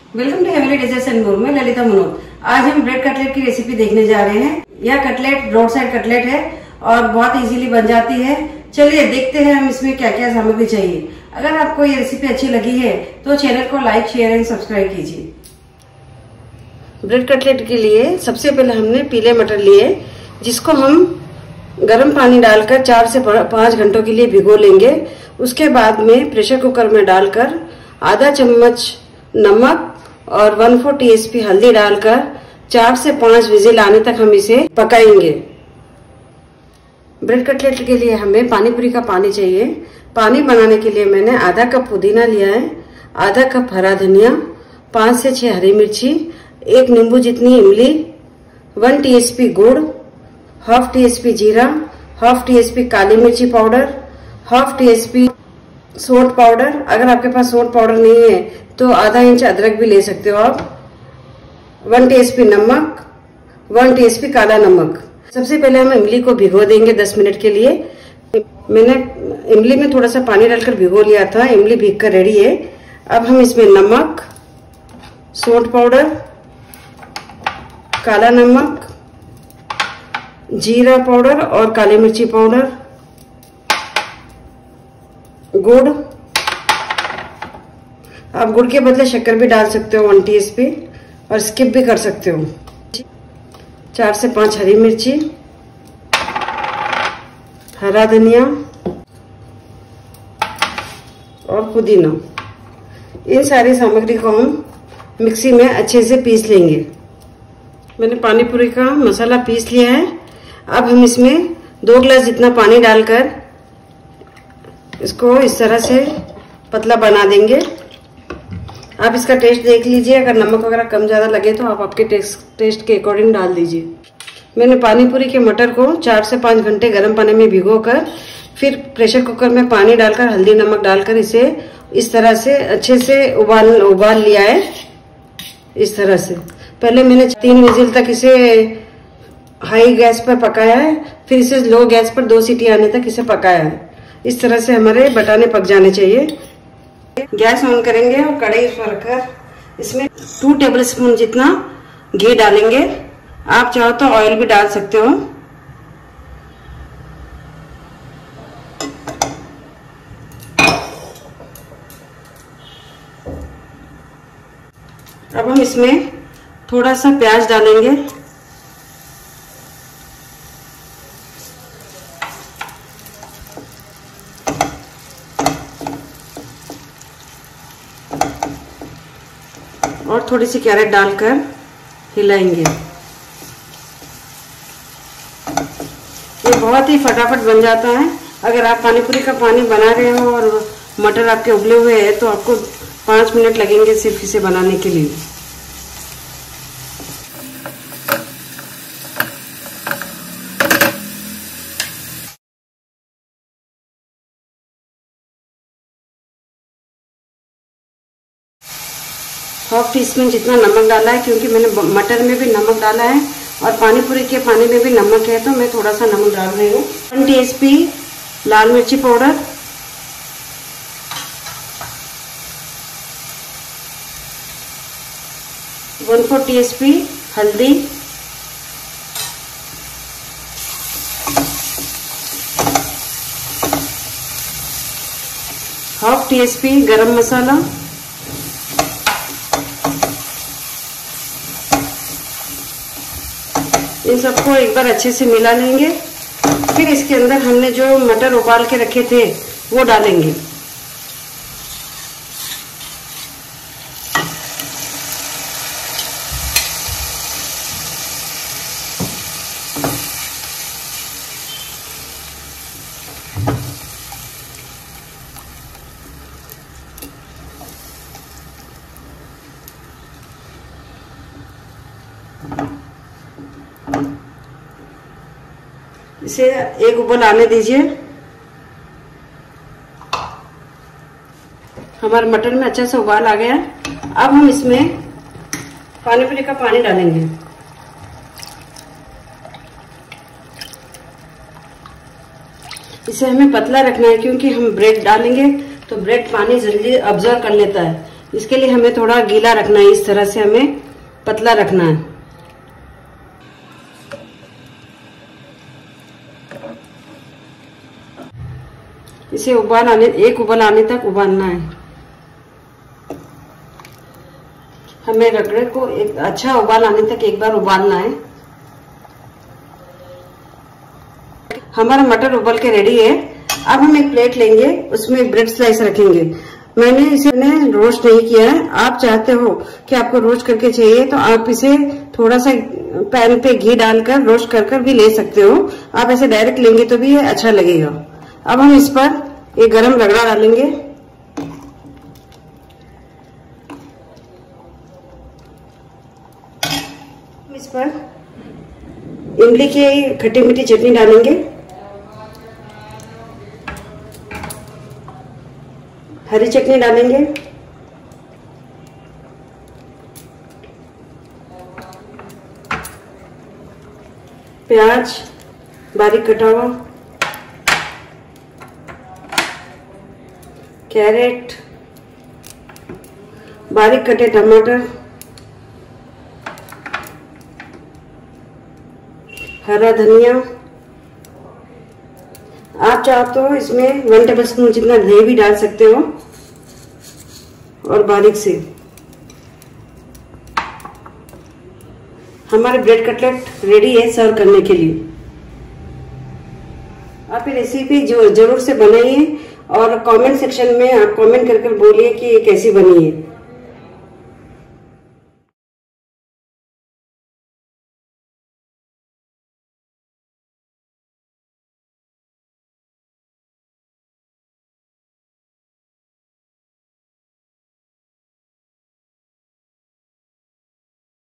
Welcome to heavenly dishes and more में ललिता मनोज। आज हम ब्रेड कटलेट की रेसिपी देखने जा रहे हैं। यह कटलेट रोड साइड कटलेट है और बहुत इजीली बन जाती है। चलिए देखते हैं हम इसमें क्या क्या सामग्री चाहिए। अगर आपको ये रेसिपी अच्छी लगी है तो चैनल को लाइक, शेयर एंड सब्सक्राइब कीजिए। ब्रेड कटलेट के लिए सबसे पहले हमने पीले मटर लिए, जिसको हम गर्म पानी डालकर 4 से 5 घंटों के लिए भिगो लेंगे। उसके बाद में प्रेशर कुकर में डालकर आधा चम्मच नमक और 1/4 टीस्पून हल्दी डालकर 4 से 5 विजिल आने तक हम इसे पकाएंगे। ब्रेड कटलेट के लिए हमें पानी पूरी का पानी चाहिए। पानी बनाने के लिए मैंने आधा कप पुदीना लिया है, आधा कप हरा धनिया, 5 से 6 हरी मिर्ची, 1 नींबू जितनी इमली, 1 टीस्पून गुड़, 1/2 टीस्पून जीरा, 1/2 टीस्पून काली मिर्ची पाउडर, 1/2 टीस्पून सोंठ पाउडर। अगर आपके पास सोंठ पाउडर नहीं है तो आधा इंच अदरक भी ले सकते हो आप। 1 टीस्पून नमक, 1 टीस्पून काला नमक। सबसे पहले हम इमली को भिगो देंगे 10 मिनट के लिए। मैंने इमली में थोड़ा सा पानी डालकर भिगो लिया था। इमली भीग कर रेडी है। अब हम इसमें नमक, सोंठ पाउडर, काला नमक, जीरा पाउडर और काली मिर्ची पाउडर, गुड़। आप गुड़ के बदले शक्कर भी डाल सकते हो 1 टीस्पून और स्किप भी कर सकते हो। 4 से 5 हरी मिर्ची, हरा धनिया और पुदीना। इन सारी सामग्री को हम मिक्सी में अच्छे से पीस लेंगे। मैंने पानी पूरी का मसाला पीस लिया है। अब हम इसमें 2 गिलास जितना पानी डालकर इसको इस तरह से पतला बना देंगे। आप इसका टेस्ट देख लीजिए। अगर नमक वगैरह कम ज्यादा लगे तो आप आपके टेस्ट के अकॉर्डिंग डाल दीजिए। मैंने पानी पूरी के मटर को 4 से 5 घंटे गर्म पानी में भिगोकर फिर प्रेशर कुकर में पानी डालकर हल्दी नमक डालकर इसे इस तरह से अच्छे से उबाल लिया है। इस तरह से पहले मैंने 3 विजिल तक इसे हाई गैस पर पकाया है, फिर इसे लो गैस पर 2 सीटी आने तक इसे पकाया है। इस तरह से हमारे बटाने पक जाने चाहिए। गैस ऑन करेंगे और कढ़ाई पर रखकर इसमें 2 टेबलस्पून जितना घी डालेंगे। आप चाहो तो ऑयल भी डाल सकते हो। अब हम इसमें थोड़ा सा प्याज डालेंगे। और थोड़ी सी कैरेट डालकर हिलाएंगे। ये बहुत ही फटाफट बन जाता है। अगर आप पानी पूरी का पानी बना रहे हो और मटर आपके उबले हुए हैं तो आपको 5 मिनट लगेंगे सिर्फ इसे बनाने के लिए। हाफ टीस्पून जितना नमक डाला है, क्योंकि मैंने मटर में भी नमक डाला है और पानी पूरी के पानी में भी नमक है तो मैं थोड़ा सा नमक डाल रही हूँ। 1 टीस्पून लाल मिर्ची पाउडर, 1/4 टीस्पून हल्दी, 1/2 टीस्पून गरम मसाला, इन सबको एक बार अच्छे से मिला लेंगे। फिर इसके अंदर हमने जो मटर उबाल के रखे थे वो डालेंगे। इसे एक उबाल आने दीजिए। हमारे मटर में अच्छा सा उबाल आ गया। अब हम इसमें पानी पूरी का पानी डालेंगे। इसे हमें पतला रखना है क्योंकि हम ब्रेड डालेंगे तो ब्रेड पानी जल्दी अब्जॉर्ब कर लेता है। इसके लिए हमें थोड़ा गीला रखना है, इस तरह से हमें पतला रखना है। इसे एक उबाल आने तक उबालना है। हमें रगड़े को एक अच्छा उबाल आने तक एक बार उबालना है। हमारा मटर उबल के रेडी है। अब हम एक प्लेट लेंगे, उसमें ब्रेड स्लाइस रखेंगे। मैंने इसे रोस्ट नहीं किया है। आप चाहते हो कि आपको रोस्ट करके चाहिए तो आप इसे थोड़ा सा पैन पे घी डालकर रोस्ट कर भी ले सकते हो। आप ऐसे डायरेक्ट लेंगे तो भी ये अच्छा लगेगा। अब हम इस पर एक गरम रगड़ा डालेंगे। इस पर इमली की खट्टी मीठी चटनी डालेंगे, हरी चटनी डालेंगे, प्याज बारीक कटा हुआ, कैरेट, बारीक कटे टमाटर, हरा धनिया। आप चाहो तो इसमें 1 टेबलस्पून जितना दही भी डाल सकते हो और बारीक से। हमारे ब्रेड कटलेट रेडी है सर्व करने के लिए। आप ये रेसिपी जरूर से बनाइए और कमेंट सेक्शन में आप कमेंट कर बोलिए कि ये कैसी बनी है।